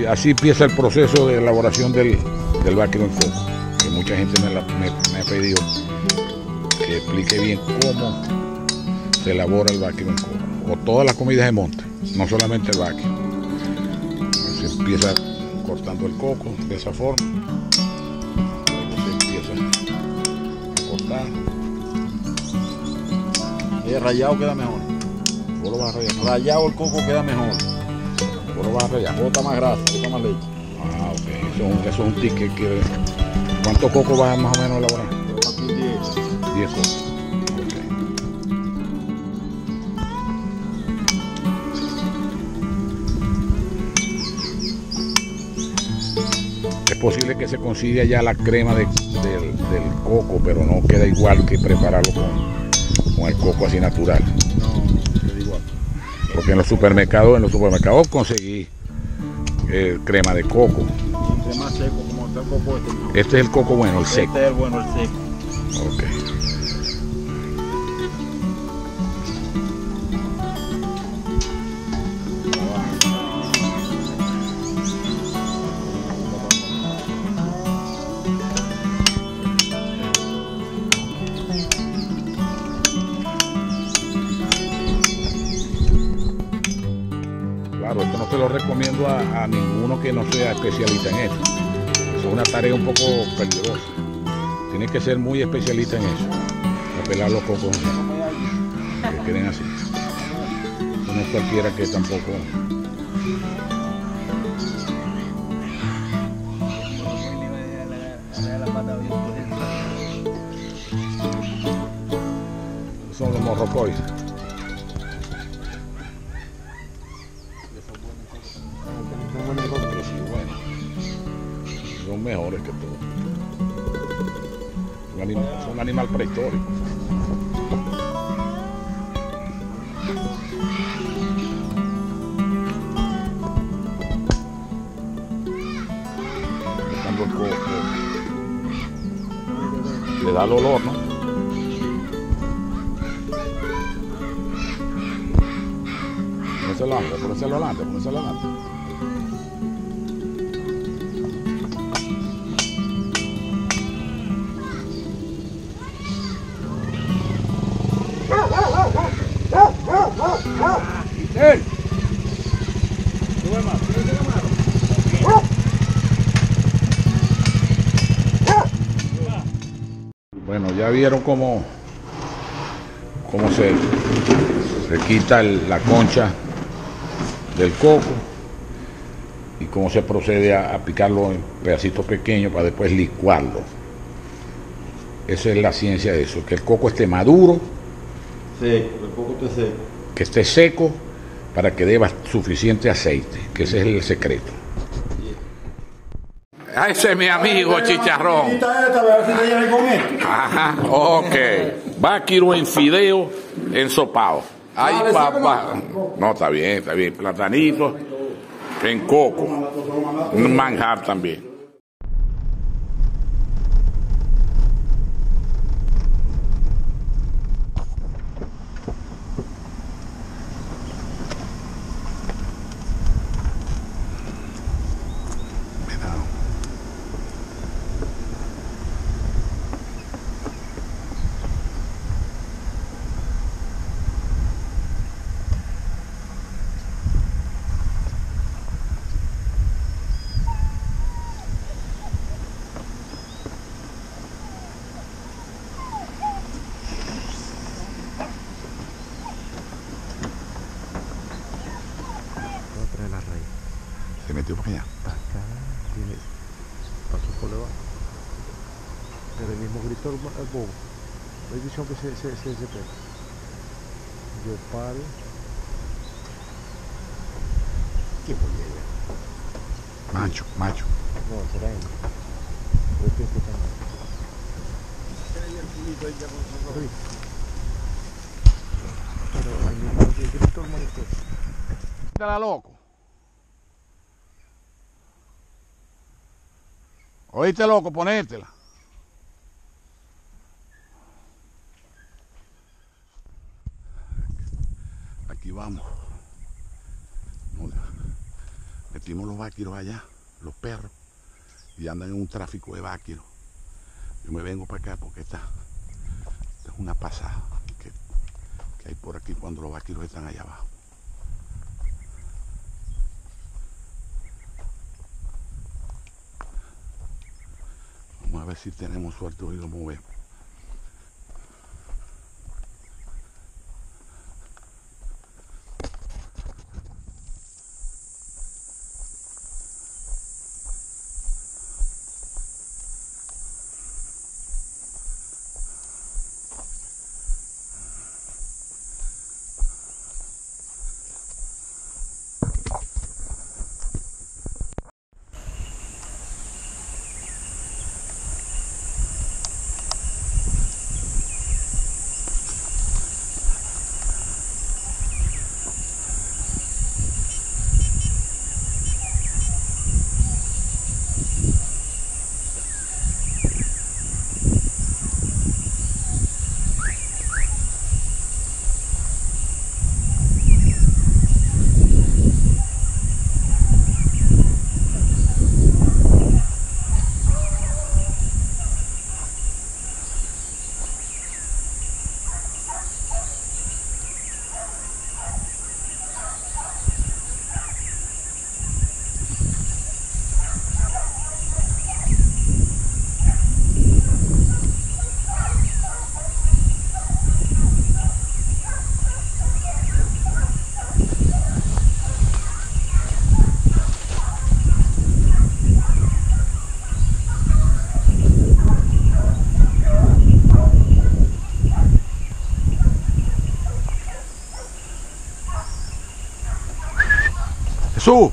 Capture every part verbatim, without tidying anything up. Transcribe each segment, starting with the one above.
Y así empieza el proceso de elaboración del, del báquilo en coco, que mucha gente me, la, me, me ha pedido que explique bien cómo se elabora el báquilo en coco, o todas las comidas de monte, no solamente el báquilo. Se empieza cortando el coco de esa forma, luego se empieza a cortar. Y rayado queda mejor. Vos lo vas a rayar. Rayado el coco queda mejor. Vos lo vas a rayar. Bota más grasa, bota más leche. Ah, ok. Eso es un, eso es un tic que quiere. ¿Cuántos cocos vas más o menos a elaborar? Aquí diez. diez cocos. Ok. Es posible que se consiga ya la crema de, del, del coco, pero no queda igual que prepararlo con, con el coco así natural. No, queda igual. Porque en los supermercados, en los supermercados conseguí eh, crema de coco. Y entre más seco como está el coco este. No. Este es el coco bueno, el seco. Este es el bueno, el seco. Ok. Claro, esto no se lo recomiendo a, a ninguno que no sea especialista en esto. Es una tarea un poco peligrosa. Tienes que ser muy especialista en eso. Para pelar los cocos que queden así. No es cualquiera que tampoco. Son los morrocois. Son mejores que todo. Son, anim son un animal prehistórico. Buscando el coco. Le da el olor, ¿no? Ponerse adelante, ponerse adelante, ponerse adelante. ¡Ey! Sube más, sube la mano. Bueno, ya vieron cómo, cómo se, se quita el, la concha del coco y cómo se procede a, a picarlo en pedacitos pequeños para después licuarlo. Esa es la ciencia de eso, que el coco esté maduro, Seco, el coco esté seco. que esté seco para que dé suficiente aceite, que ese es el secreto. Ese es mi amigo Chicharrón. Ajá, ok. Báquilo en fideo ensopado. Ay, papá. No, está bien, está bien. Platanito en coco. Un manjar también. Se metió para allá. Acá viene, pasó por debajo. Pero el mismo gritó el, el bobo. La edición que se, se, se, se pega. Yo paro. ¿Qué pollera? Macho, macho. No, será él. Yo pienso que no. Pero ahí mismo el gritó el monitor. Dala loco. Oíste, loco, ponértela. Aquí vamos. metimos los váquiros allá, los perros, y andan en un tráfico de váquiros. Yo me vengo para acá porque esta, esta es una pasada que, que hay por aquí cuando los váquiros están allá abajo. Vamos a ver si tenemos suerte hoy lo movemos. Jesús.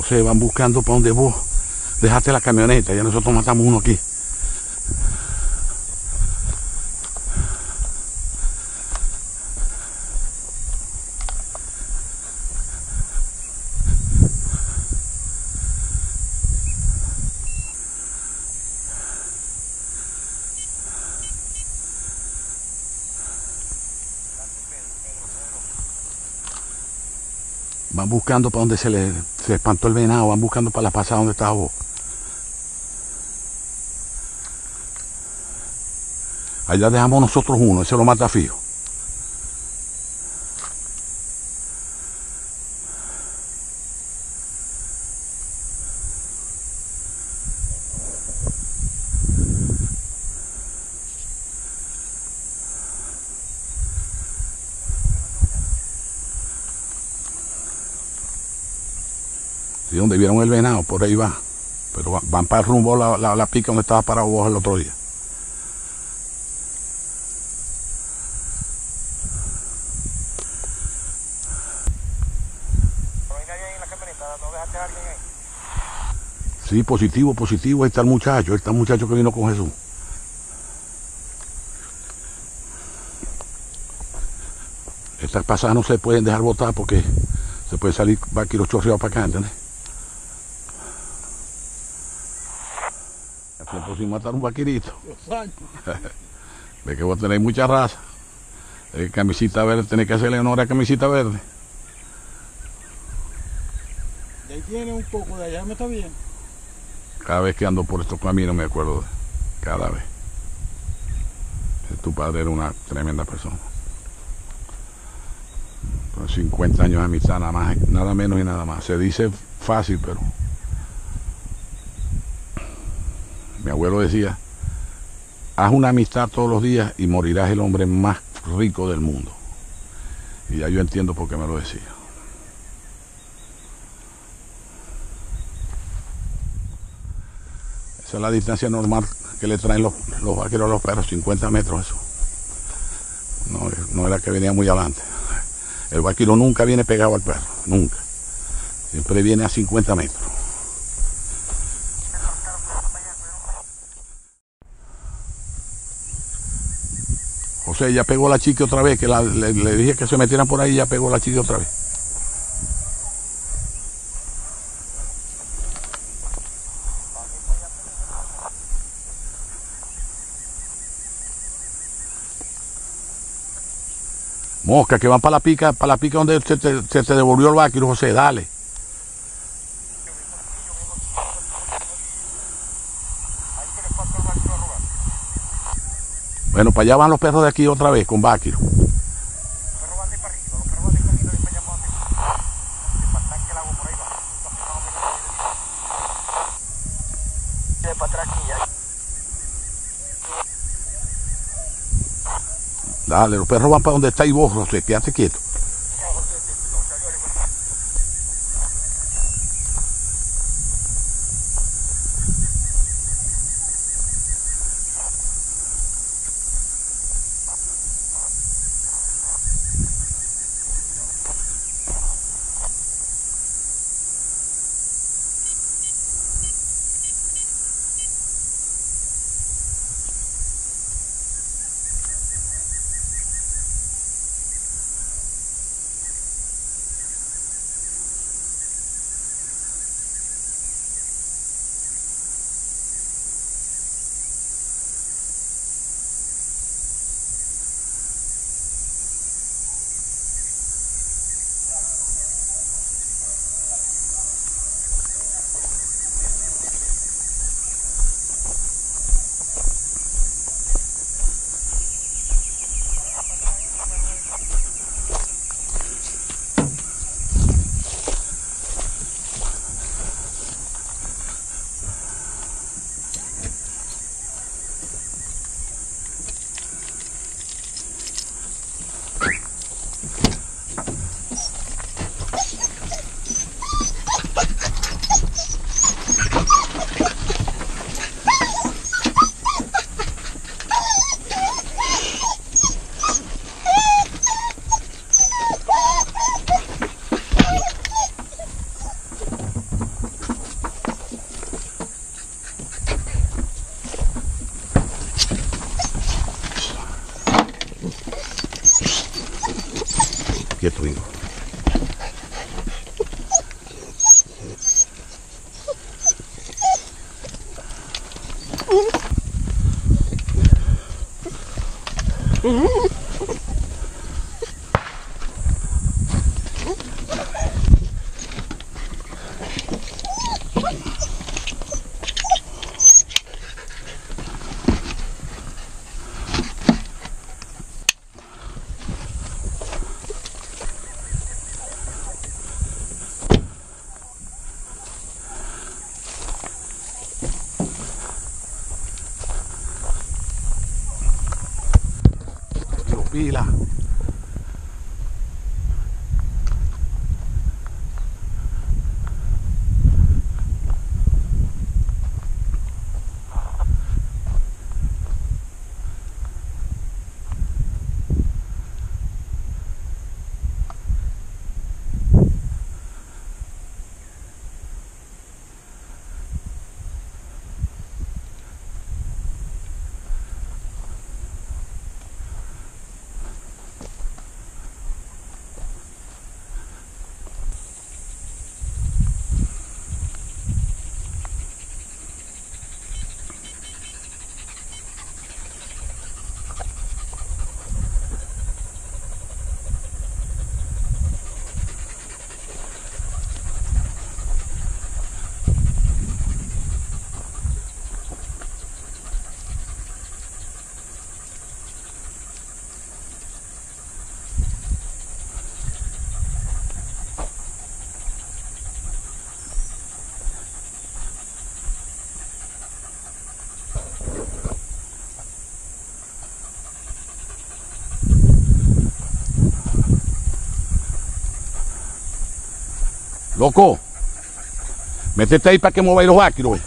José, van buscando para donde vos dejaste la camioneta, ya nosotros matamos uno aquí. Van buscando para donde se le se espantó el venado, van buscando para la pasada donde estaba vos. Allá dejamos nosotros uno, ese lo mata fijo. Sí, donde vieron el venado, por ahí va. Pero van para el rumbo la, la, la pica donde estaba parado vos el otro día. Sí, positivo, positivo, ahí está el muchacho, ahí está el muchacho que vino con Jesús. Estas pasadas no se pueden dejar botar porque se puede salir vaqueros chorreados para acá, ¿entendés? Hace tiempo sin matar un vaquerito. Ve que vos tenés mucha raza. Eh, camisita verde, tenés que hacerle honor a camisita verde. De ahí tiene un poco, de allá me está bien. Cada vez que ando por estos caminos me acuerdo de cada vez. Tu padre era una tremenda persona. Con cincuenta años de amistad, nada más, nada menos y nada más. Se dice fácil, pero mi abuelo decía, haz una amistad todos los días y morirás el hombre más rico del mundo. Y ya yo entiendo por qué me lo decía. Esa es la distancia normal que le traen los, los vaqueros a los perros, cincuenta metros eso. No, no era que venía muy adelante. El vaquero nunca viene pegado al perro, nunca. Siempre viene a cincuenta metros. José, ya pegó la chica otra vez, que la, le, le dije que se metieran por ahí y ya pegó la chica otra vez. Mosca, que van para la pica, para la pica donde se te, se te devolvió el vaquero, José, dale. Bueno, para allá van los perros de aquí otra vez, con vaquero. Dale, los perros van para donde está y vos, José, quédate quieto. quieto, hijo. Pila. Loco, métete ahí para que mueva los vaquiros.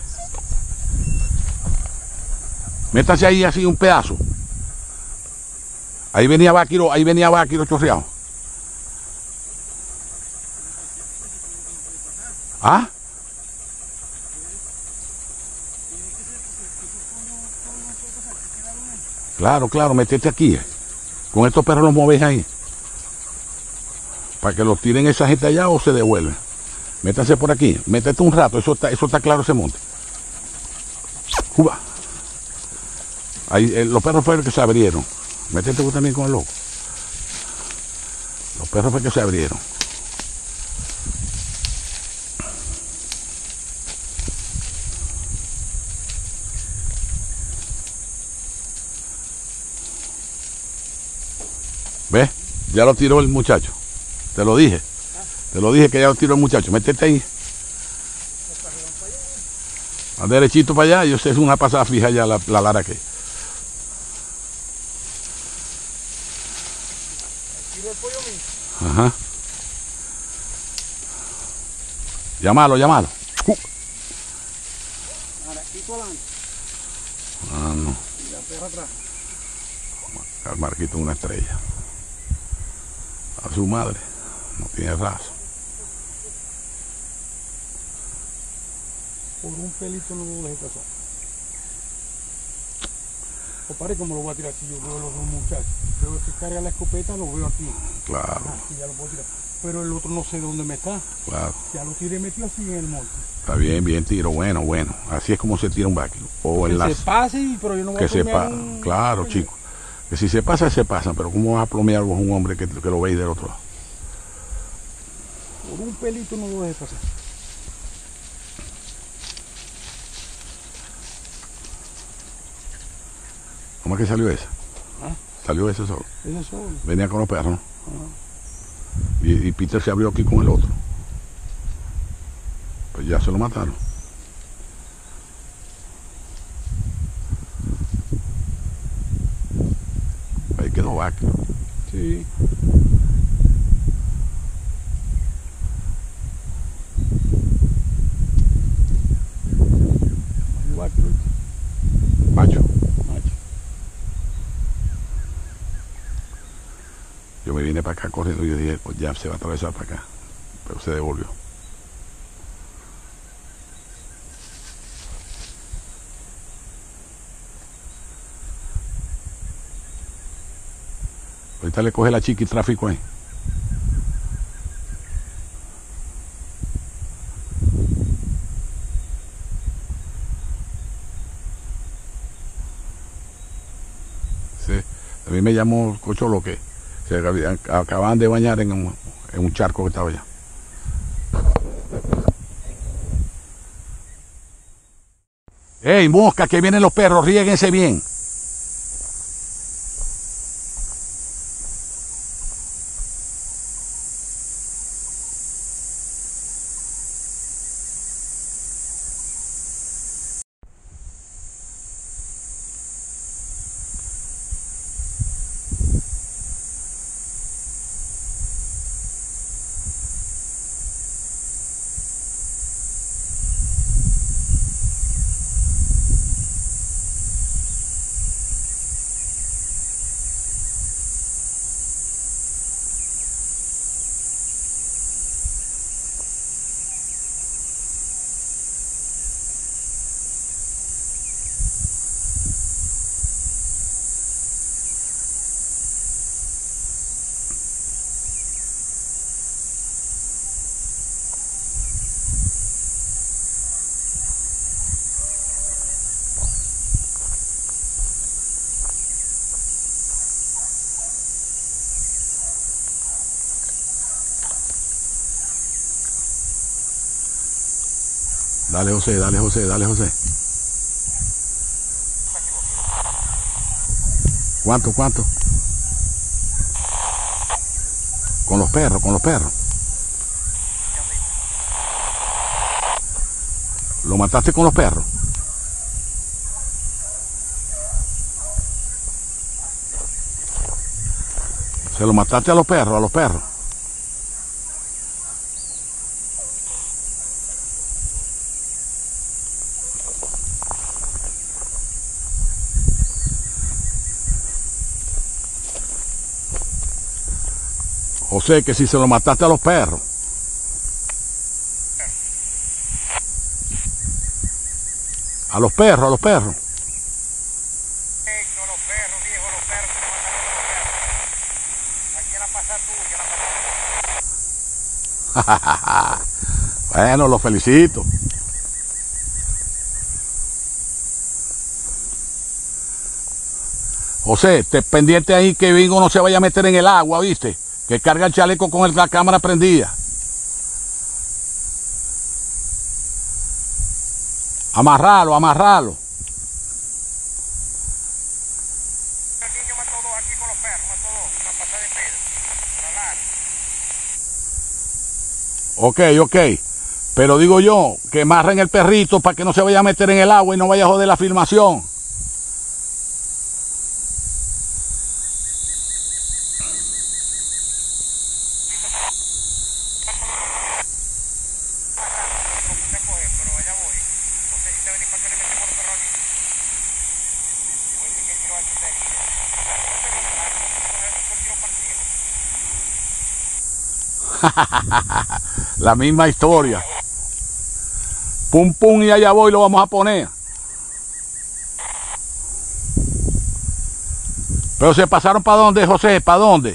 Métase ahí así un pedazo. Ahí venía vaquiro, ahí venía vaquiro chorreado. ¿Ah? Claro, claro, métete aquí. Con estos perros los mueves ahí. Para que los tiren esa gente allá o se devuelven. Métanse por aquí, métete un rato, eso está, eso está claro ese monte. Cuba. Ahí, eh, los perros fueron que se abrieron. Métete tú también con el loco. Los perros fue que se abrieron. ¿Ves? Ya lo tiró el muchacho. Te lo dije. Te lo dije que ya lo tiró el muchacho. Métete ahí. A derechito para allá. Yo sé, es una pasada fija ya la, la lara que. Ajá. Llámalo, llámalo. Uh. Ah, no. El marquito una estrella. A su madre. No tiene raza. Por un pelito no lo deje pasar. O pare como lo voy a tirar si yo veo los dos muchachos. Veo que carga la escopeta, lo veo aquí. Claro. Ah, sí, ya lo puedo tirar. Pero el otro no sé dónde me está. Claro. Ya lo tiré metido así en el monte. Está bien, bien tiro. Bueno, bueno. Así es como se tira un vaquero. O Que en las... se pase, pero yo no voy Que a se plomear pasa. un... Claro, chico. Que si se pasa, se pasa. Pero ¿cómo vas a plomear vos un hombre que, que lo veis del otro lado? Por un pelito no lo deje pasar. ¿Cómo es que salió esa? ¿Ah? Salió ese solo. Ese solo. Venía con los perros, ¿no? Ah. Y, y Peter se abrió aquí con el otro. Pues ya se lo mataron. Ahí quedó vaquero. Sí. Hay vaquero. Macho. Macho. Yo me vine para acá corriendo y yo dije, pues ya se va a atravesar para acá. Pero se devolvió. Ahorita le coge la chiqui tráfico ahí. A mí me llamó Cocholo que se habían- acababan de bañar en un, en un charco que estaba allá. ¡Ey, mosca, que vienen los perros! ¡Riéguense bien! Dale, José, dale, José, dale, José. ¿Cuánto, cuánto? Con los perros, con los perros. ¿Lo mataste con los perros? ¿Se lo mataste a los perros, a los perros? José, que si se lo mataste a los perros. A los perros, a los perros. Los perros, viejo, los perros, se mataron a los perros. Aquí en la pasada tuya, la pasada. Bueno, los felicito. José, te pendiente ahí que Bingo no se vaya a meter en el agua, ¿viste? Que carga el chaleco con el- la cámara prendida. Amarralo, amarralo. El niño mató dos aquí con los perros, mató dos, la pasada de Pedro, para Ok, hablar. ok. Pero digo yo, que amarren el perrito para que no se vaya a meter en el agua y no vaya a joder la filmación. Lo puse a coger, pero allá voy. No sé si te venís para que le metemos los perros aquí. Voy a decir que quiero aquí sería. La misma historia. Pum pum y allá voy, lo vamos a poner. Pero se pasaron para dónde, José, ¿para dónde?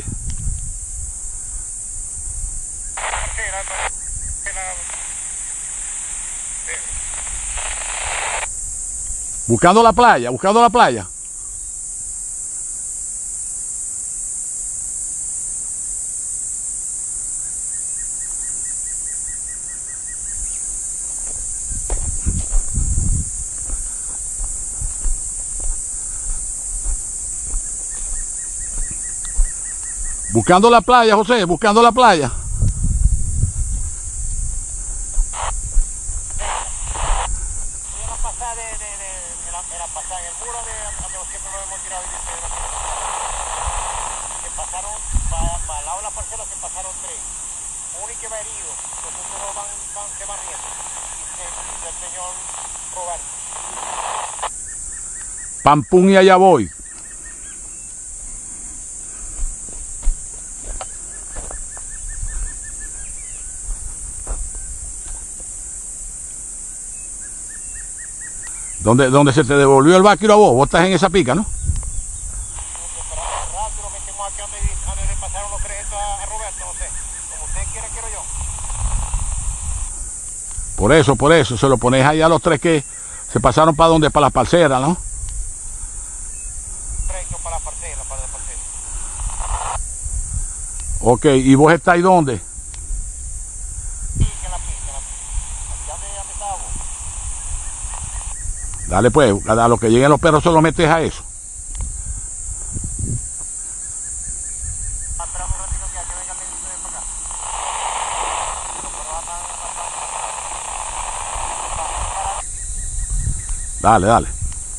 Buscando la playa, buscando la playa. Buscando la playa, José, buscando la playa. En la pasada de, de, de, de la, de la pasada, en el muro de donde siempre lo hemos tirado y dice, que pasaron, para pa, al lado de la parcela se pasaron tres. Uno y que va herido, los otros van, van, se van riendo. Dice, dice el señor Roberto. Pam pum y allá voy. ¿Dónde, ¿Dónde se te devolvió el vaquero a vos? Vos estás en esa pica, ¿no? Rato lo metimos aquí donde, donde le pasaron los créditos a, a Roberto, no sé. Como usted quiera, quiero yo. Por eso, por eso, se lo ponéis ahí a los tres que se pasaron para donde, para las parceras, ¿no? Crédito para la parcela, para la parcela. Ok, ¿y vos estáis dónde? Sí, en la pista, en la pista. ¿Dónde, dónde está vos? Dale pues, a lo que lleguen los perros se los metes a eso. Esperamos un ratito que, que venga el negrito de para acá. Dale, dale.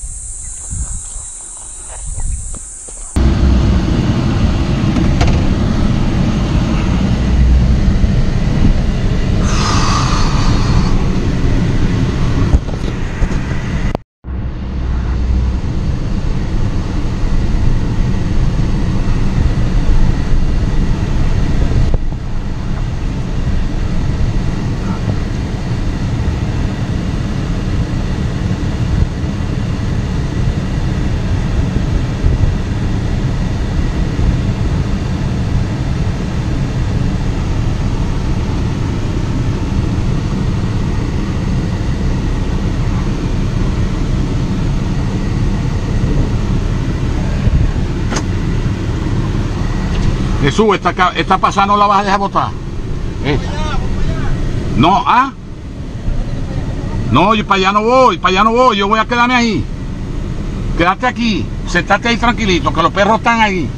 Jesús, esta, ca- esta pasada no la vas a dejar botar. Eh. No, ah. No, yo para allá no voy, para allá no voy, yo voy a quedarme ahí. Quédate aquí, sentate ahí tranquilito, que los perros están ahí.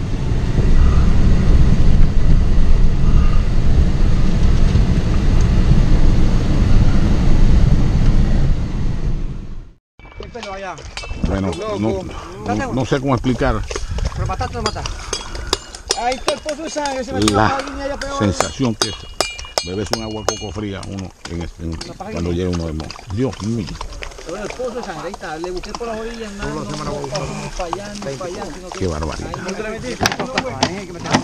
Bueno, no, no, no sé cómo explicar Pero mataste o no mataste. Ahí está el pozo de sangre, se me la la línea ya peor. sensación que es beberse un agua coco fría uno en, en, cuando llega uno de monte. Dios mío. Bueno, el pozo de sangre, ahí está. Le busqué por las orillas, nada, no, no, no, ni para allá, ni para allá. Sino que Qué barbaridad. ahí no te la metiste. Hay que meterla.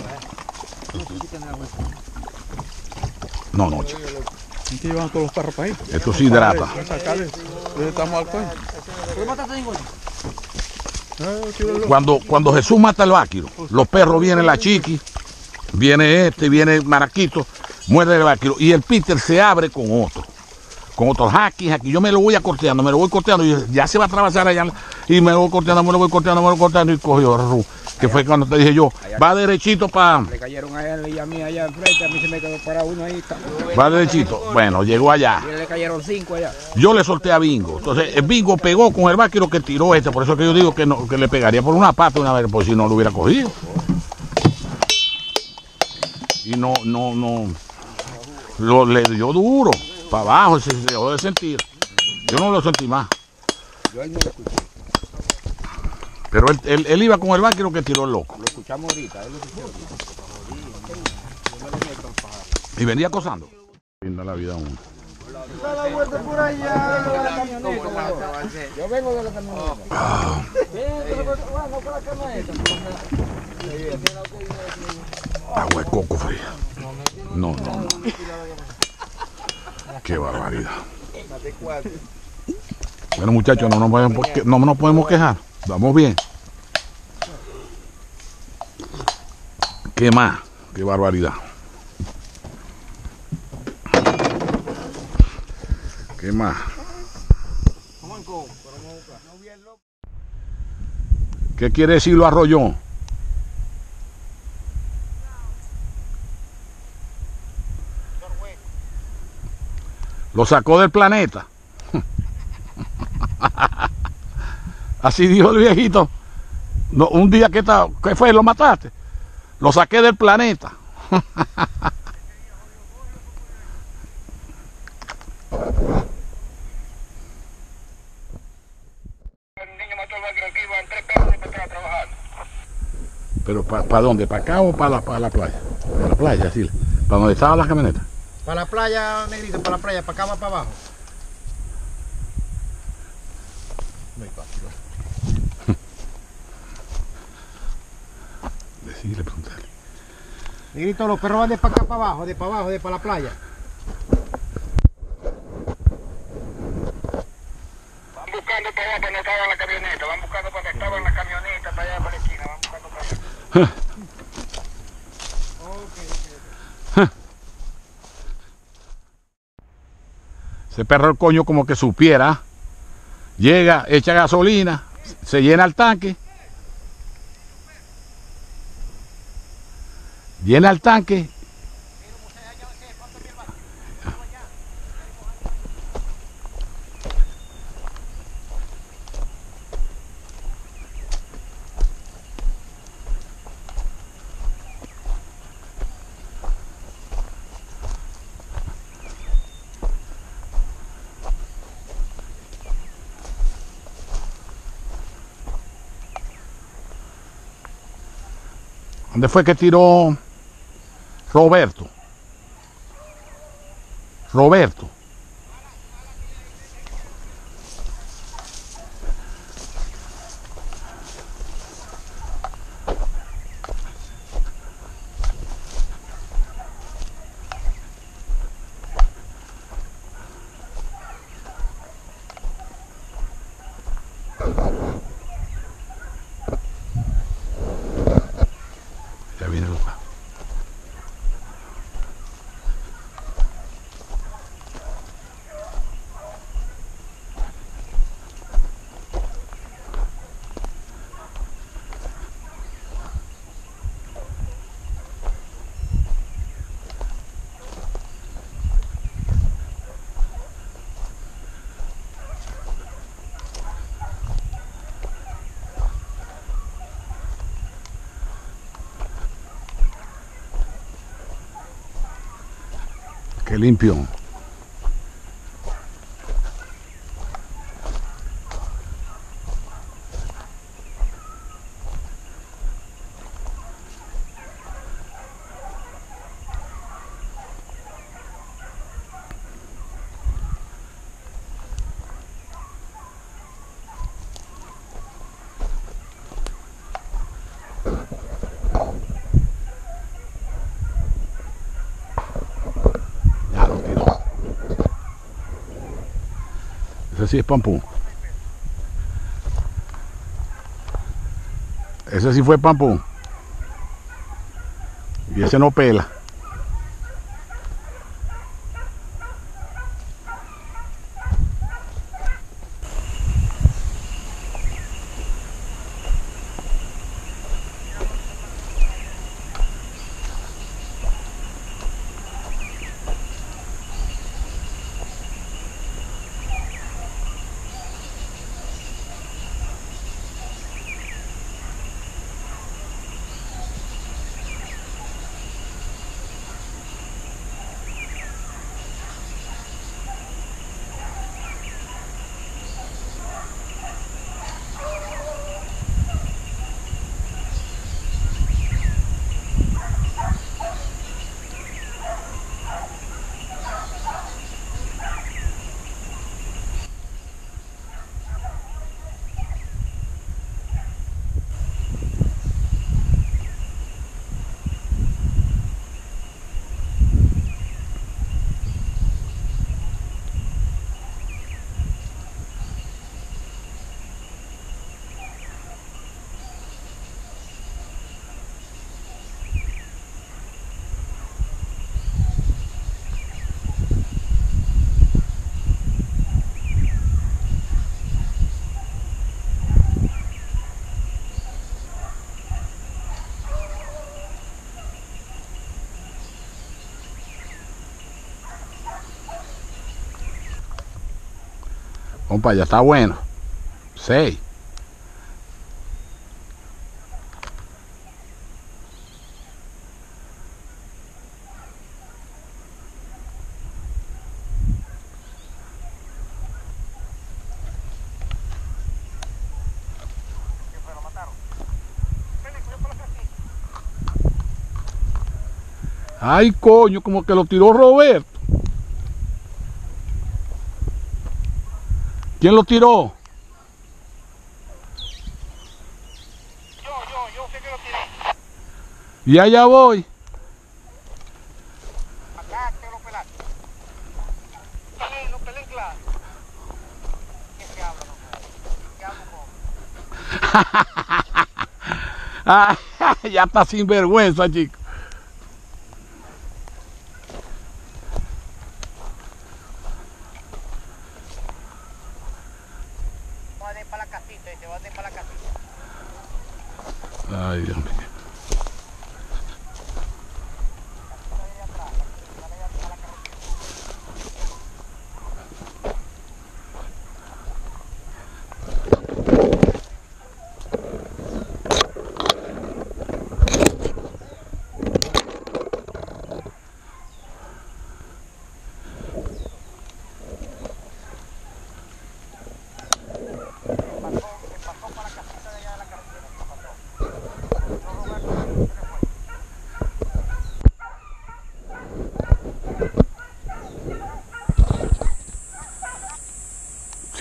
No, no, chico. ¿Y qué llevan todos los perros para ahí? Esto sí hidrata. Sacarle. Estamos al coño. ¿Pero mataste a ninguno? Cuando, cuando Jesús mata al váquiro, los perros vienen la chiqui, viene este, viene Maraquito, muerde el váquiro y el Peter se abre con otro, con otro haki, haki. Yo me lo voy acorteando, me lo voy corteando y ya se va a atravesar allá y me lo voy corteando, me lo voy corteando, me lo voy corteando y cogió Ru, que fue cuando te dije yo, va derechito para... Le cayeron a él y a mí allá enfrente, a mí se me quedó para uno ahí. Está. Va derechito. Bueno, llegó allá. Y le cayeron cinco allá. Yo le solté a Bingo. Entonces, el Bingo pegó con el váquiro que tiró este. Por eso que yo digo que, no, que le pegaría por una pata una vez, por si no lo hubiera cogido. Y no, no, no. Lo, le dio duro. Para abajo, se dejó de sentir. Yo no lo sentí más. Yo ahí no lo escuché. Pero él, él, él iba con el váquiro que tiró el loco. Lo escuchamos ahorita, él lo escuchó ahorita. Y venía acosando. Linda la vida a uno. Da la vuelta por allá. Yo vengo de la camioneta. Bueno, por la camioneta. Agua de coco fría. No, no, no. Qué barbaridad. Bueno, muchachos, no nos podemos, no nos podemos quejar. Vamos bien. ¿Qué más? Qué barbaridad. ¿Qué más? ¿Qué quiere decir lo arrolló? Lo sacó del planeta. Así dijo el viejito. No, un día que está, ¿qué fue? ¿Lo mataste? Lo saqué del planeta. ¿Pero para pa dónde? ¿Para acá o para la, pa la playa? Para la playa, sí. ¿Para donde estaban las camionetas? Para la playa, negrito, para la playa, para acá va para abajo. Decirle, preguntarle. Negrito, los perros van de para acá para abajo, de para abajo, de para la playa. Van buscando para allá, para no estaba en la camioneta. Van buscando para que estaba en la camioneta, para allá, para la esquina. Van buscando para allá. Ese perro el coño como que supiera. Llega, echa gasolina, se llena el tanque. Llena el tanque. ¿Dónde fue que tiró Roberto? Roberto. Ya viene el otro. Qué limpio. Ya lo tiró. Ese sí es pampú. Ese sí fue pampú. Y ese no pela. Compa, ya está bueno. Seis. Ay, coño, como que lo tiró Roberto. ¿Quién lo tiró? Yo, yo, yo sé que lo tiré. Y allá voy. Acá te lo pelaste. Pelén, no pelén claro. ¿Qué se habla, no? ¿Qué hablo con? Ya está sin vergüenza, chico. Va a ir para la casita, dice, va a ir para la casita. Ay, Dios mío.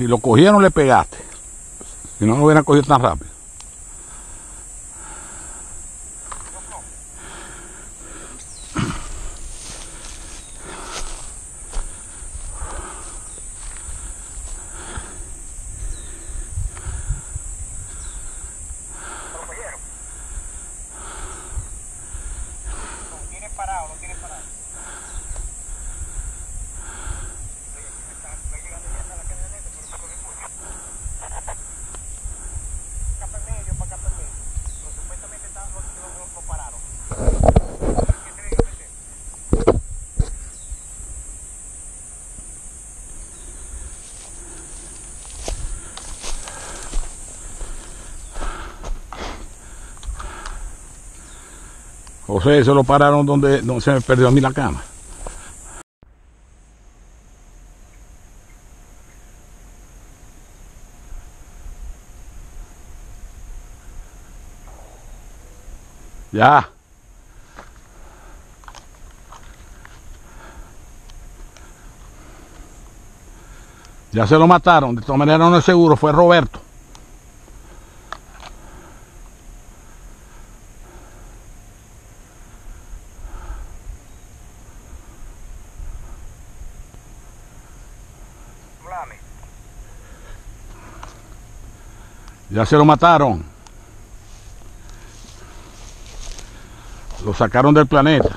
si lo cogieron le pegaste. Si no lo hubieran cogido tan rápido. José, eso lo pararon donde, donde se me perdió a mí la cama. Ya. Ya se lo mataron, de todas maneras no es seguro, fue Roberto. Ya se lo mataron. Lo sacaron del planeta.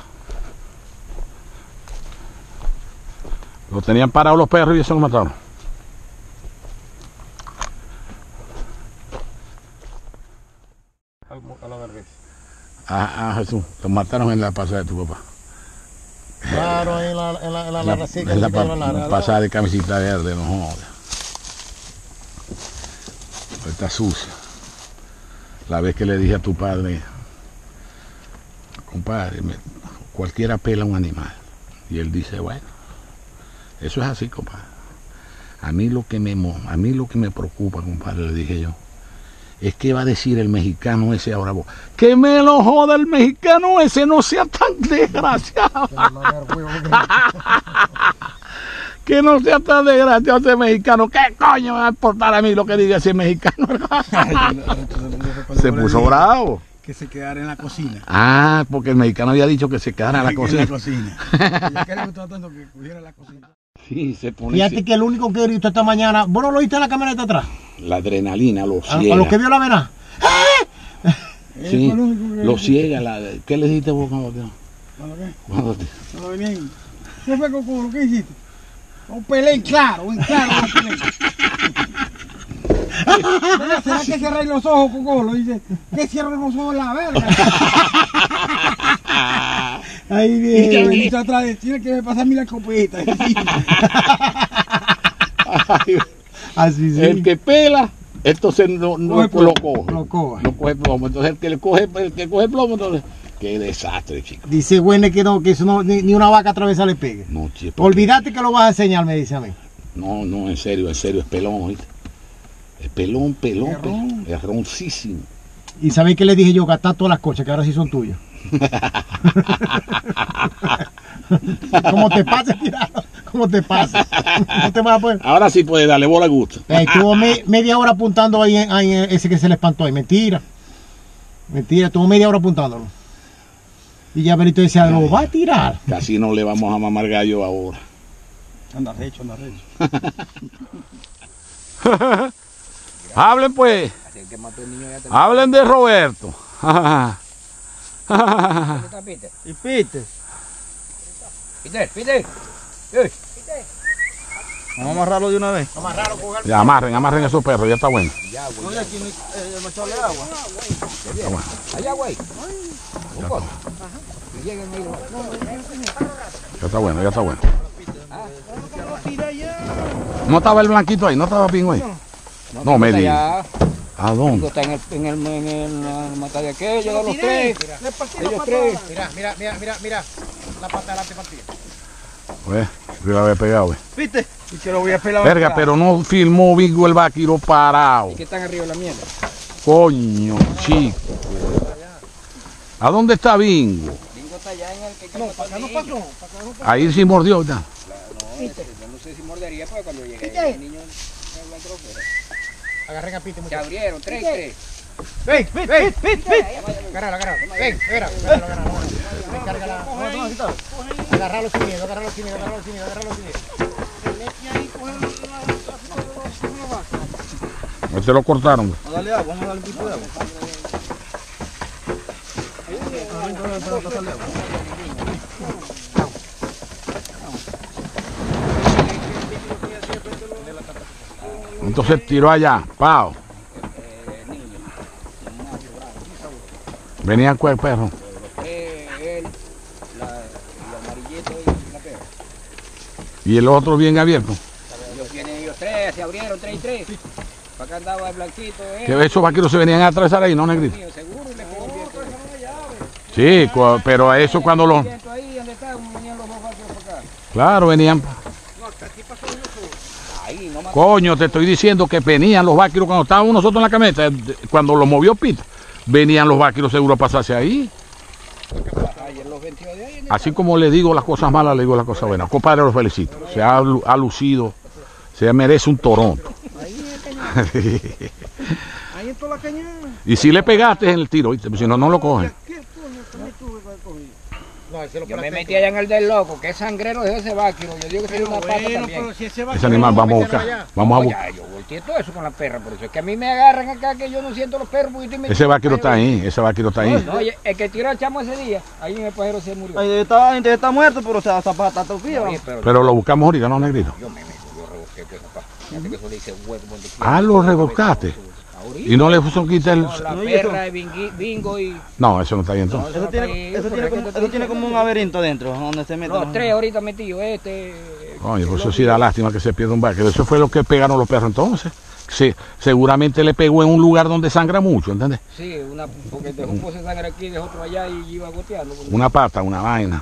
Lo tenían parado los perros y ya se lo mataron. A la vergüenza. Ah, ah, Jesús, lo mataron en la pasada de tu papá. Claro, ahí en la, en la, en la, En la, larracica, en la así pa- que la larga. pasada de camisita verde, no joda. Está sucio. La vez que le dije a tu padre, compadre, me- cualquiera pela un animal. Y él dice, bueno, eso es así, compadre. A mí lo que me, mo- a mí lo que me preocupa, compadre, le dije yo, es que va a decir el mexicano ese ahora vos. Que me lo joda el mexicano ese, no sea tan desgraciado. Que no sea tan desgraciado ese mexicano. ¿Qué coño me va a importar a mí lo que diga ese mexicano? Se puso bravo. Que se quedara en la cocina. Ah, porque el mexicano había dicho que se quedara en la En cocina. la cocina. Ya que le gustaba tanto que cogiera la cocina. Sí, se pone Fíjate que el único que he visto esta mañana, ¿vos no lo viste en la camioneta atrás? la adrenalina, lo A, ciega. a lo que vio la vena. Sí, Fue lo único que- lo ciega. La, ¿Qué le dijiste vos cuando te... ¿Cuándo qué? cuando te- Cuando venían. ¿Qué fue, Coco? ¿Qué hiciste? Un pelé en claro, en claro. un pelé. Mira, ¿será que cerráis los ojos, Coco? Lo dice. ¿Qué cierran los ojos la verga? Ahí Y viene. que venís atrás de tiene que me pasa a mí la copeta. Así sí. El que pela, entonces no, no Coge lo plomo, coge. lo coge. No coge plomo. Entonces el que le coge, el que coge plomo, entonces. Qué desastre, chico. Dice Güene que no, que eso no, ni, ni una vaca atravesa le pegue. No, chico. Olvídate que lo vas a enseñar, me dice a mí. No, no, en serio, en serio, es pelón, ¿viste? Es pelón, pelón, Es pelón. ron. Es roncísimo. Y sabéis que le dije yo, gastar todas las cochas, que ahora sí son tuyas. Como te pase, tirado, como te pase. No te vas a poder. Ahora sí puede darle bola a gusto. Eh, estuvo me- media hora apuntando ahí, en- ahí en ese que se le espantó ahí. Mentira. Mentira, estuvo media hora apuntándolo. Y ya Benito decía, lo va a tirar. Casi no le vamos a mamar gallo ahora. Anda recho, anda recho. Hablen pues. Hablen de Roberto. ¿Y Peter? Peter, Peter. Vamos a amarrarlo de una vez. Ya amarren, amarren esos perros, ya está bueno. Oye, aquí no hay eh, no echarle agua. Allá, güey. Ya está bueno, ya está bueno. No estaba el blanquito ahí, no estaba Pingo ahí. No, me di. ¿A dónde? Está en el, en el, en el, la mata de aquel, llegan los tres. Ellos tres. Mira, mira, mira, mira, mira. La pata delante partida. Pues, yo la había pegado, eh. ¿Viste? Y que lo voy a pelar. Verga, pero no filmó Bingo el vaquero parado. Que están arriba de la mierda. Coño, chico. ¿A dónde está Bingo? Bingo está allá en el que No, para acá no pasó. Para acá no pasó. Ahí sí mordió, ya. No, yo no sé si mordería porque cuando llegue el niño. Agarren a Piti, Se muchachos. abrieron, tres y tres. Ven, ven, ven, ven, ven. Agárralo, agárralo. Ven, espera, agárralo, agárralo. Recárgala. Agárralo sin miedo, agárralo sin miedo, agárralo sin miedo, agárralo sin miedo. Este lo cortaron. Vamos a darle agua, vamos a darle un poquito de agua. Entonces tiró allá, pao. Venían con el perro. Eh, él, la, el amarillito y la perra. Y el otro bien abierto. Ellos vienen ellos tres, se abrieron tres y tres. Para acá andaba el blanquito. Él, Que esos vaqueros se venían a atravesar ahí, ¿no, negrito? mío, seguro le pegó el viento. Sí, cu- pero a eso cuando los... El viento ahí donde estaban, venían los dos vaqueros para acá. Claro, venían... Ahí, no más. Coño, te estoy diciendo que venían los vaqueros cuando estábamos nosotros en la camioneta, cuando lo movió Pita, venían los vaqueros seguro a pasarse ahí. Ayer los veintidós de ahí. Así como le digo las cosas malas, le digo las cosas buenas. Compadre, lo felicito. Se ha, lu- ha lucido, se merece un Toronto. Ahí en toda la cañada. Y si le pegaste en el tiro, ¿viste? Si no, no lo cogen. ¿Qué coño? ¿Cómo tuve que haber cogido? No, ese lo Yo me pelaste. metí allá en el del loco, que sangrero es ese vaquero. Yo digo que tiene una pata Bueno, también. pero si ese va Ese animal vamos a buscar. Vamos a No, buscar. ya, yo volteé todo eso con la perra, por eso es que a mí me agarran acá que yo no siento los perros. Porque yo estoy metido Ese en el vaquero está pajero. ahí, ese vaquero está ahí. No, oye, el que tiró al chamo ese día, ahí en el pajero se murió. Ahí está, gente está muerto, pero se zapata todavía. Oye, pero Pero lo buscamos ahorita, ¿no, negrito? yo me meto, yo revolqué que esa pata. Fíjate que eso le hice hueco donde quiera. Ah, lo revolcaste. Ahorita. Y no le puso quita el... Con la No, y eso- perra de bingui- bingo y... No, eso no está ahí entonces. Eso tiene, eso tiene, como, eso tiene como un laberinto dentro, donde se mete. Los tres ahorita metidos, este... Coño, por eso sí da lástima que se pierda un vaquero. Eso fue lo que pegaron los perros entonces. Sí, seguramente le pegó en un lugar donde sangra mucho, ¿entendés? Sí, una, porque dejó un pozo de sangre aquí, dejó otro allá y iba goteando. Una pata, una vaina.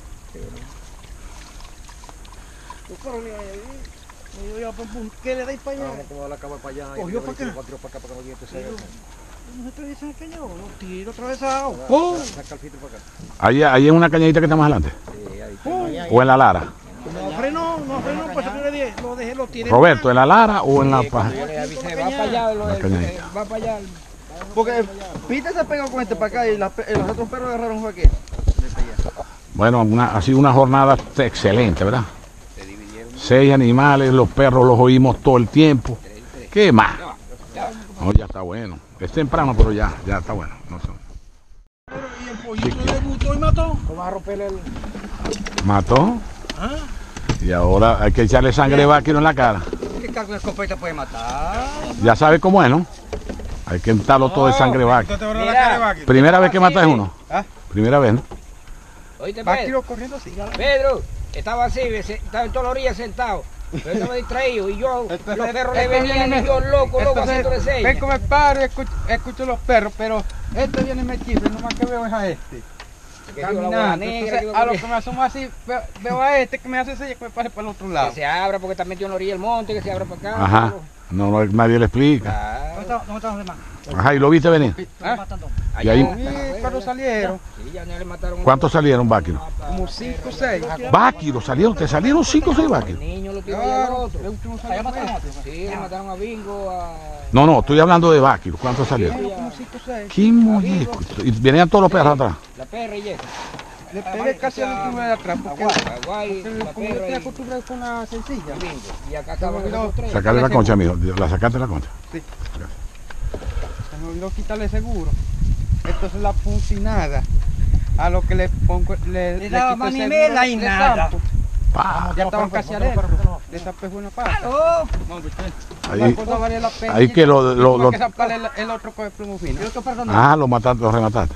¿Qué le dais para allá? Vamos a acomodar la cama para allá. y Cogió luego para acá. los vaqueros para acá para que no lleguen cerca. No se atraviesa el cañón, no tiro atravesado. ¡Oh! Saca el filtro para acá. Ahí, ahí en una cañadita que está más adelante. Sí, ahí. ¡Oh! O en la Lara. No frenó, no frenó, pues yo le dije, lo dejé, lo tiré. Roberto, ¿en la Lara o en la Sí, paja? cuando yo le avisé, va para allá, lo- La eh, cañadita. va para allá. Porque Pita se pegó con este para acá y la- eh, los otros perros agarraron fue aquí. De para allá. Bueno, una- ha sido una jornada excelente, ¿verdad? Seis animales, los perros los oímos todo el tiempo. ¿Qué más? No, ya está bueno. Es temprano, pero ya, ya está bueno. No sé. Y el pollito debutó y mató. Vamos a romperle el... Mató. ¿Ah? Y ahora hay que echarle sangre de vaquero en la cara. ¿Qué cargo de escopeta puede matar? Ya sabe cómo es, ¿no? Hay que untarlo todo de sangre de vaquero. Mira. Primera vez que matas uno. ¿Ah? Primera vez, ¿no? Oíste, Va Pedro. tiro corriendo así. Pedro, estaba así, se- estaba en toda la orilla sentado. Pero estaba distraído y yo, Entonces, los perros le entonces venían y viene- yo loco, loco, Entonces, haciéndole ven señas. como me paro y escucho, escucho los perros, pero este viene metido y nomás que veo es a este. Que digo, la bola Caminando. negra, Entonces, que iba a lo corriendo. que me asomo así, veo, veo a este que me hace señas que me pase para el otro lado. Que se abra porque está metido en la orilla del monte, que se abra para acá. Ajá. No, no, nadie le explica. Ah, ¿Dónde están los demás? Ajá, y lo viste venir. ¿Ah? Y ahí- allá, Sí, cuando salieron, Sí, ya no le mataron. ¿Cuántos salieron vaqueros? como cinco o seis. Vaqueros salieron, te salieron cinco o seis El vaqueros. niño lo tiró allá al Claro, otro. el último salió muerto. Sí, le mataron a Bingo, a... No, no, estoy hablando de vaqueros. ¿Cuántos salieron? Como cinco o seis. ¿Qué molleco? Y venían todos los perros atrás. La perra y esa. Le pegué casi al último de atrás, porque Aguay, porque la como yo perra estoy y acostumbrado con la sencilla. Bingo. Y acá estaban olvidó. los tres. Sacarle la concha, amigo. La sacaste la concha. Se me olvidó quitarle seguro. Esto es la puncinada. A lo que le pongo, le, le, daba quito el manimela seguro, y le nada. zampo. Pa. Ya estaban casi adentro. Le zampé una pata. Oh, Ahí, No valía la pena. ahí que lo- lo- Tuve lo- que zamparle el, el otro con el plomo fino. ah, lo mataste, lo remataste.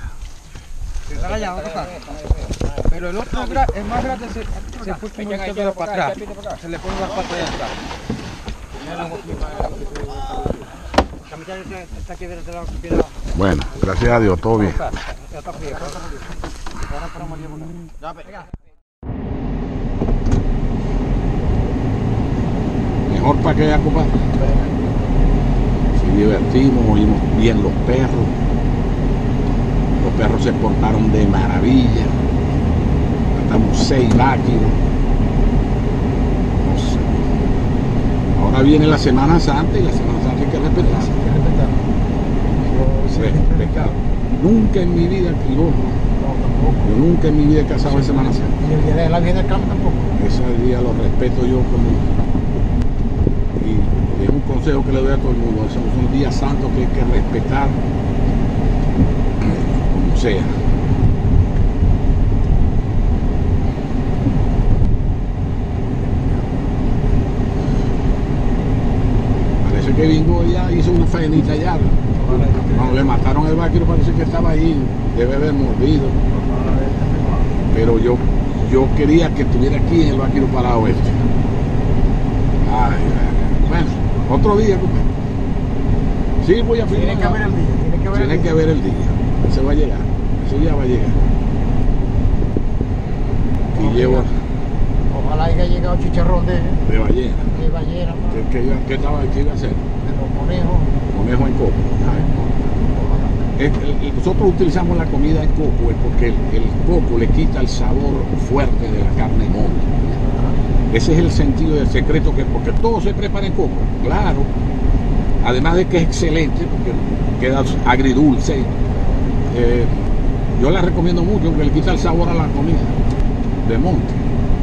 Pero el otro, gra- el más grande, se, se fue como un dedo para atrás. Se le pone la pata de atrás. Bueno, gracias a Dios, todo bien. Mejor para que haya compadre. Nos divertimos, oímos bien los perros. Los perros se portaron de maravilla. Matamos seis vaqueros. No sé. Ahora viene la Semana Santa y la Semana Santa hay que respetar. Hay que respetar. Yo sí, Respetar. Nunca en mi vida, yo, No, tampoco. yo nunca en mi vida he casado en Semana Santa. Y el día de la Virgen del Carmen tampoco. Ese día lo respeto yo como. Y es un consejo que le doy a todo el mundo. Esos son días santos que hay que respetar como sea. Parece que Bingo ya hizo una faenita allá. Cuando le mataron el vaquero parece que estaba ahí, debe haber mordido. Pero yo, yo quería que estuviera aquí en el vaquero parado este. Ay, ay, bueno, otro día, compadre. Sí, voy a Tiene que haber el día. Tiene que haber el Tiene que día. haber el día. Ese va a llegar. Ese día va a llegar. Y llevo Ojalá haya llegado chicharrón de, de ballena. de ballena, ¿no? ¿Qué, qué iba, qué estaba, qué iba a hacer? De los conejos. Conejo en coco. Es- el- el- nosotros utilizamos la comida en coco es porque el, el coco le quita el sabor fuerte de la carne molida. Ese es el sentido del secreto, que porque todo se prepara en coco, claro. Además de que es excelente, porque queda agridulce. Eh, yo la recomiendo mucho porque le quita el sabor a la comida de monte.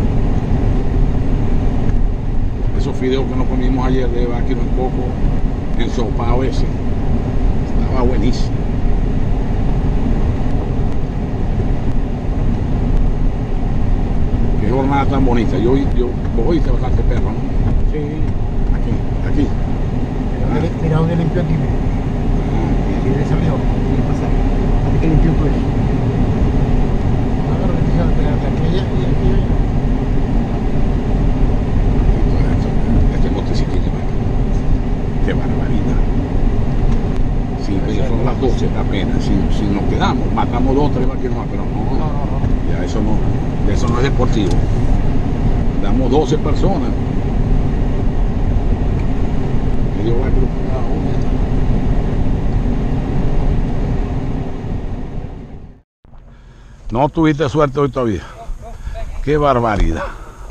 Esos fideos que nos comimos ayer de vaquero en coco, ensopado ese, estaba buenísimo. Qué jornada tan bonita. Yo, yo, vos oíste bastante perro, ¿no? Sí. Aquí, aquí. Mira dónde- Mira dónde limpió aquí. Ah, Y le salió. Y le pasa. Así que limpió todo eso. Ahora lo que te digo, de de aquella y aquella. este montecito de vaca. Qué barbaridad. Sí, pero son las doce apenas. Si, si nos quedamos, matamos dos, tres vaqueros más, pero no. No, no, no. Ya eso no, ya eso no es deportivo. Damos doce personas. Medio vaquero por cada una. No tuviste suerte hoy todavía. Qué barbaridad.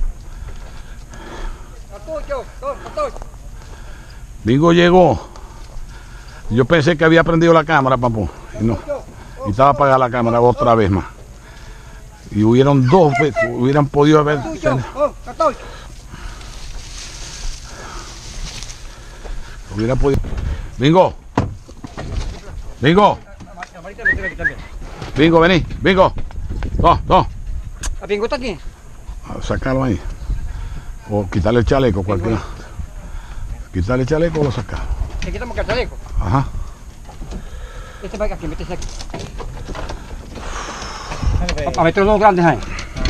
Bingo llegó. Yo pensé que había prendido la cámara, papu. Y no. Y estaba apagada la cámara otra vez más. Y hubieron dos veces, hubieran podido haber. Hubiera podido. Bingo. Bingo. Bingo, vení. Bingo. No, no. ¿A Bingo está aquí? A sacarlo ahí. O quitarle el chaleco, cualquiera. Quitarle el chaleco o lo sacamos. ¿Te quitamos el chaleco? Ajá. Este va aquí, métese aquí. A meter los dos grandes ahí.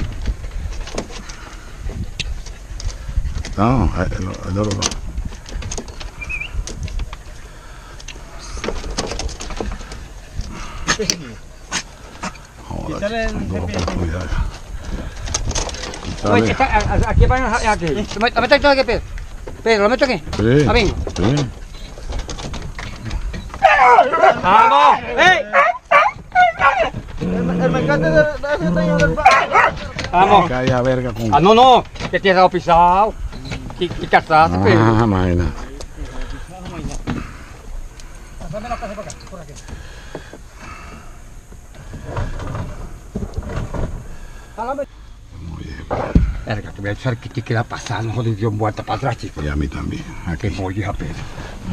No, el, el, el oro no. Joder, ando con cuidado. Oye, Quítale. está, a- a- aquí van a aquí. Lo meto aquí, Pedro. Pedro, ¿lo meto aquí? Sí, A Bingo. sí. ¡Vamos! ¡Ey! Vamos. Calla verga con. Ah, no, no. Que te has dado pisado. Y, y cazaste, Pedro. Ah, imagínate. Muy bien. Verga, te voy a echar que te queda pasando, joder, Dios muerta para atrás, chico. Y a mí también. Que Aquí. voy a Pedro.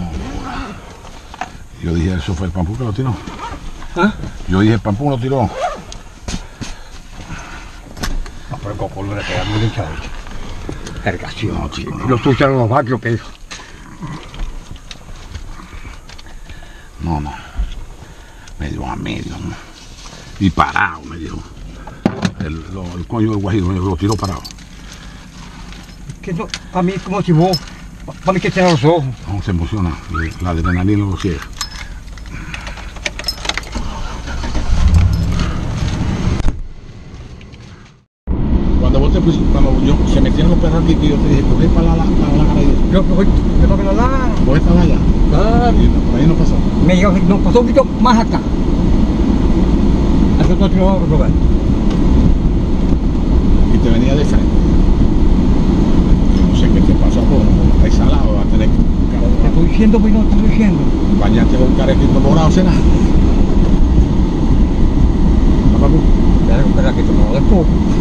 Yo dije, eso fue el Pampú que lo tiró. ¿Ah? Yo dije, el Pampú lo tiró. No, pero el coco no le queda muy hinchado. Verga, sí, No, no, chico, chico. no. Los tuyos los vaqueros, Pedro. No, no. Medio a medio, ¿no? Y parado, me dijo. El, lo- el coño del guajiro, me lo tiró parado. Que no, para mí, como si vos, para mí que cierra los ojos. No, se emociona. La adrenalina lo ciega. Cuando vos te pusiste, cuando yo, se metieron los perros aquí, que yo te dije, coge para la, para la galería. Yo, yo, yo no me lo da. Vos estabas allá. Claro. Y no, por ahí no pasó. Me llegó, no, pasó un poquito más acá. Eso no tengo que probar. Y te venía de frente. Yo no sé qué te pasó, por está salado. estoy diciendo, pues no estoy diciendo. Bañate con carequito morado, será. Espera, espera, que tomó después.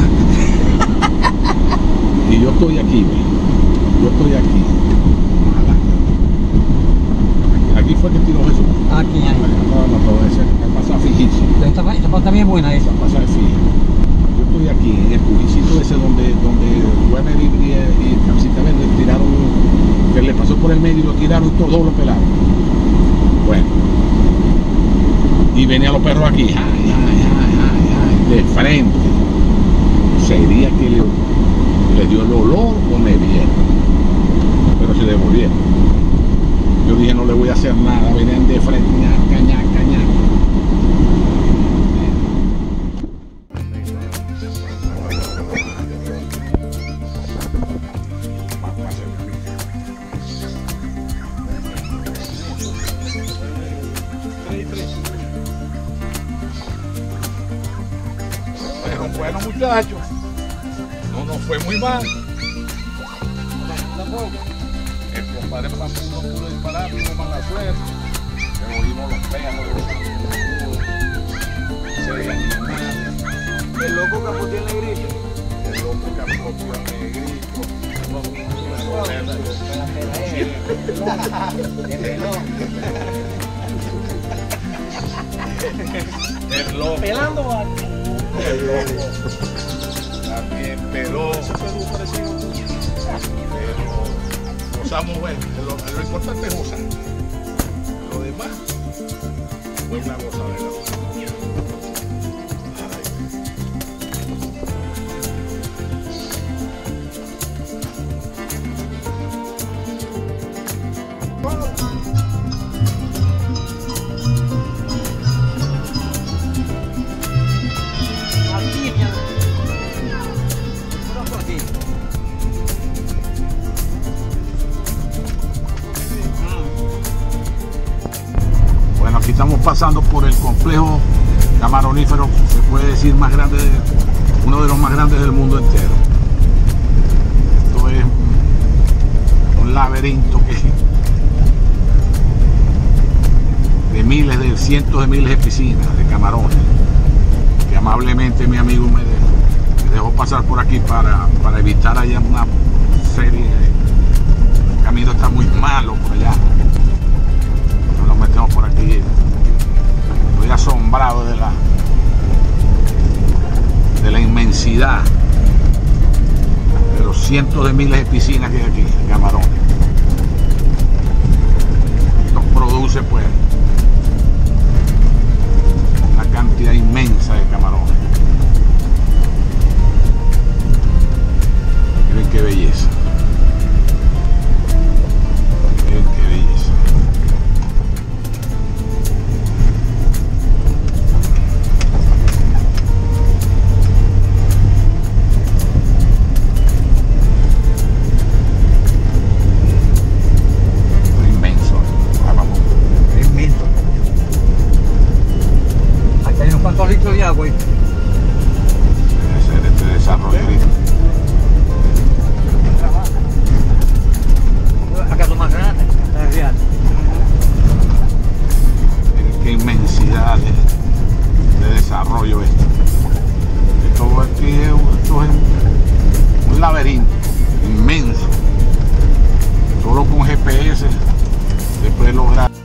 Y yo estoy aquí, ve. Yo estoy aquí. Aquí fue que tiró Jesús. Aquí, ahí. No, no, no, ese pasa fijísimo. Esta, esta parte también es buena esa. Pasa fija. Yo estoy aquí, en el cubicito ese donde, donde Werner y, y, y Capsita Verde tiraron, que le pasó por el medio y lo tiraron y todos lo pelaron. Bueno. Y venían los perros aquí, ay, ay, ay, ay, ay, de frente. Sería que le, le dio el olor o me vieron. Pero se devolvieron. Yo dije, no le voy a hacer nada, venían de frente, ñaca, ñaca, ñaca. Pero bueno, muchachos, no nos fue muy mal. El compadre Papu no pudo disparar, tuvo mala suerte, pero oímos los perros, los animales. El loco capoteó el negrito. El loco capoteó el negrito. El loco. Pelando El loco. También peló. Pero gozamos bueno. Lo, lo importante es gozar. Lo demás fue una gozadera. Bueno, aquí estamos pasando por el complejo camaronífero, se puede decir más grande, de, uno de los más grandes del mundo entero. Esto es un laberinto que de miles, de cientos de miles de piscinas de camarones, que amablemente mi amigo me dejó, me dejó pasar por aquí para, para evitar allá una serie de, el camino está muy malo por allá. Nos metemos por aquí. Estoy asombrado de la de la inmensidad de los cientos de miles de piscinas que hay aquí, camarones. Esto produce pues una cantidad inmensa de camarones. Miren qué belleza. Miren qué belleza. ¿Cuántos litros de agua? Debe ser este desarrollo. Acá es lo más grande, está real. Miren qué inmensidad de, de desarrollo esto. Esto aquí es, esto es un, un laberinto inmenso. Solo con G P S se puede lograr.